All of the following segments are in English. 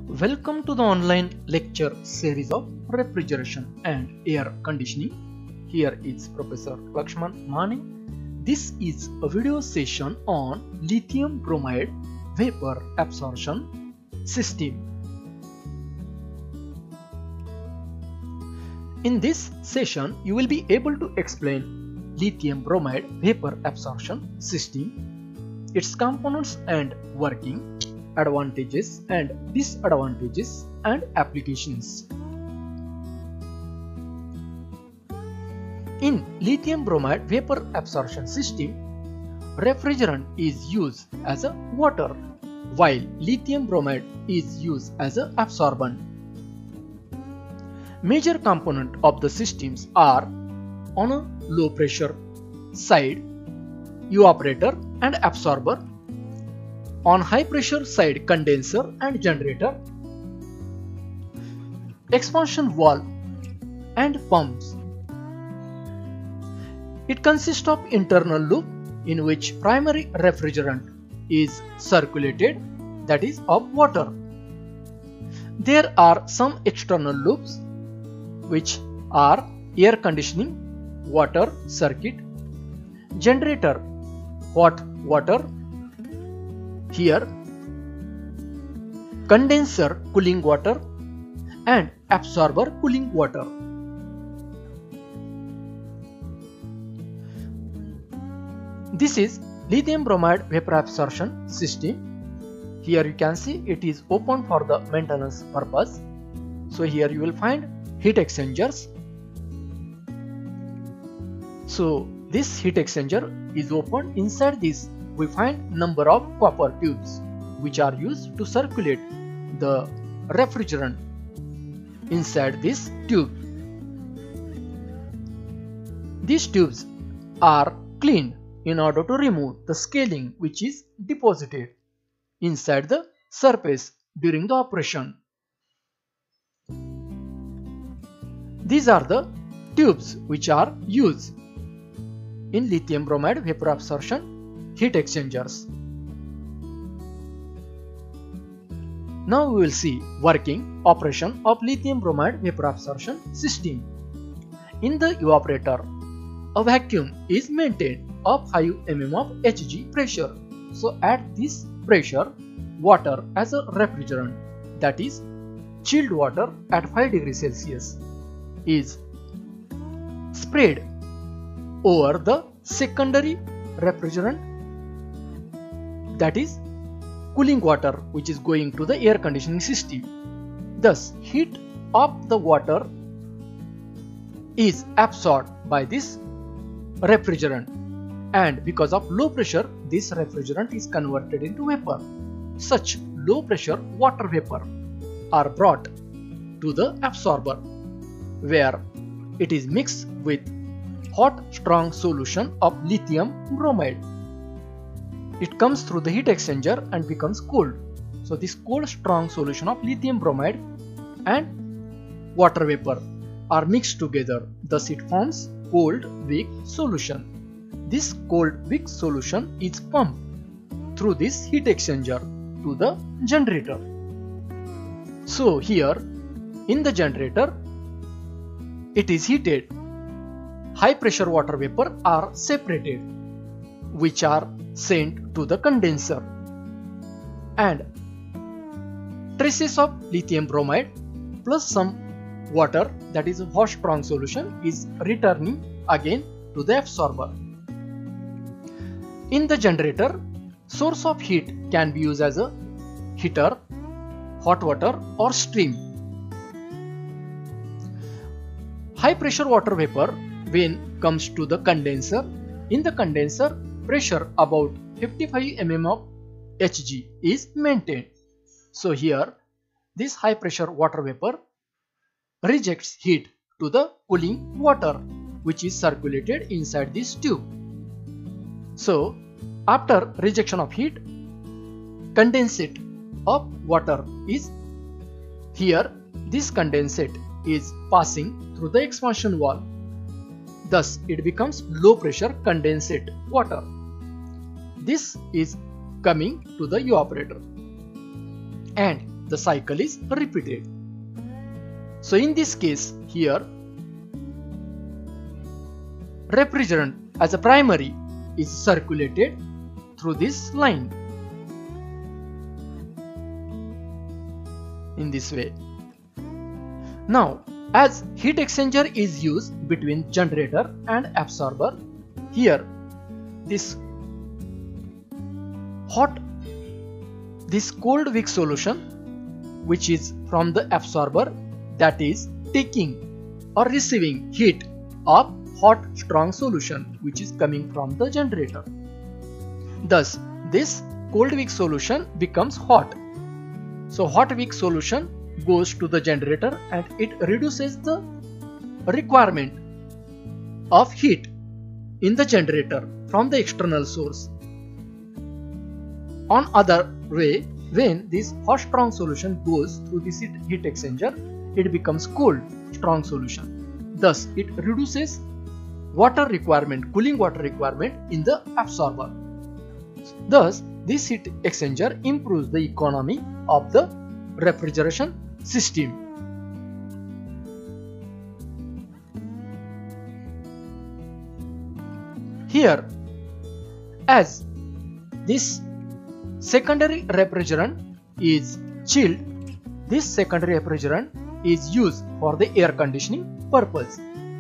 Welcome to the online lecture series of refrigeration and air conditioning. Here is Professor Lakshman Mani. This is a video session on lithium bromide vapor absorption system. In this session, you will be able to explain lithium bromide vapor absorption system, its components and working, advantages and disadvantages and applications. In lithium bromide vapor absorption system, refrigerant is used as a water while lithium bromide is used as an absorbent. Major components of the systems are on a low pressure side evaporator and absorber, on high pressure side condenser and generator, expansion valve and pumps. It consists of internal loop in which primary refrigerant is circulated, that is of water. There are some external loops which are air conditioning, water circuit, generator, hot water, here condenser cooling water and absorber cooling water. This is lithium bromide vapor absorption system. Here you can see it is open for the maintenance purpose. So here you will find heat exchangers. So this heat exchanger is open. Inside this we find number of copper tubes which are used to circulate the refrigerant inside this tube. These tubes are cleaned in order to remove the scaling which is deposited inside the surface during the operation. These are the tubes which are used in lithium bromide vapor absorption heat exchangers. Now we will see working operation of lithium bromide vapor absorption system. In the evaporator, a vacuum is maintained of 5 mm of Hg pressure. So at this pressure, water as a refrigerant, that is chilled water at 5 degrees Celsius, is sprayed over the secondary refrigerant, that is cooling water, which is going to the air conditioning system. Thus heat of the water is absorbed by this refrigerant, and because of low pressure this refrigerant is converted into vapor. Such low pressure water vapor are brought to the absorber where it is mixed with hot strong solution of lithium bromide. It comes through the heat exchanger and becomes cold. So this cold strong solution of lithium bromide and water vapor are mixed together. Thus it forms cold weak solution. This cold weak solution is pumped through this heat exchanger to the generator. So here in the generator it is heated. High pressure water vapor are separated which are sent to the condenser, and traces of lithium bromide plus some water, that is a hot strong solution, is returning again to the absorber. In the generator, source of heat can be used as a heater, hot water or steam. High pressure water vapor when comes to the condenser, in the condenser pressure about 55 mm of Hg is maintained. So here this high pressure water vapor rejects heat to the cooling water which is circulated inside this tube. So after rejection of heat, condensate of water is here. This condensate is passing through the expansion valve. Thus it becomes low pressure condensate water. This is coming to the evaporator, and the cycle is repeated. So in this case here, refrigerant as a primary is circulated through this line in this way. Now, as heat exchanger is used between generator and absorber, here this cold weak solution which is from the absorber, that is taking or receiving heat of hot strong solution which is coming from the generator. Thus this cold weak solution becomes hot. So hot weak solution goes to the generator and it reduces the requirement of heat in the generator from the external source. On other way, when this hot strong solution goes through this heat exchanger, it becomes cold strong solution. Thus it reduces water requirement, cooling water requirement in the absorber. Thus this heat exchanger improves the economy of the refrigeration system. Here, as this secondary refrigerant is chilled, this secondary refrigerant is used for the air conditioning purpose.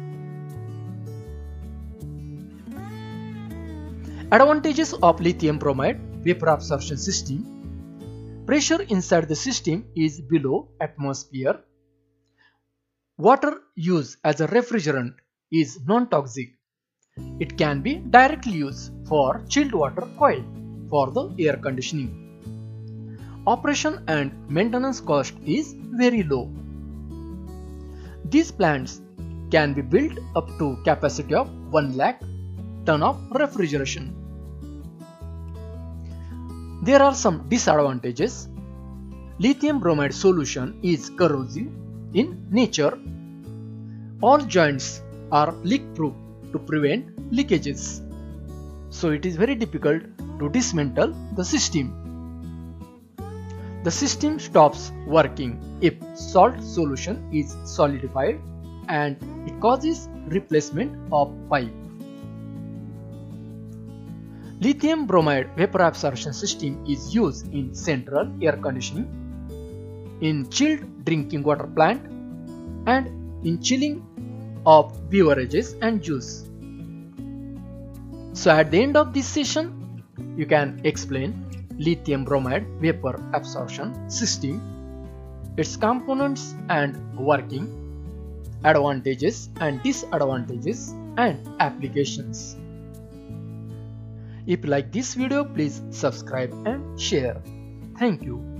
Advantages of lithium bromide vapor absorption system. Pressure inside the system is below atmosphere. Water used as a refrigerant is non-toxic. It can be directly used for chilled water coil for the air conditioning. Operation and maintenance cost is very low. These plants can be built up to capacity of 1 lakh ton of refrigeration. There are some disadvantages. Lithium bromide solution is corrosive in nature. All joints are leak proof to prevent leakages. So it is very difficult to dismantle the system. The system stops working if salt solution is solidified and it causes replacement of pipe. Lithium bromide vapor absorption system is used in central air conditioning, in chilled drinking water plant, and in chilling of beverages and juice. So at the end of this session, you can explain lithium bromide vapor absorption system, its components and working, advantages and disadvantages, and applications. If you like this video, please subscribe and share. Thank you.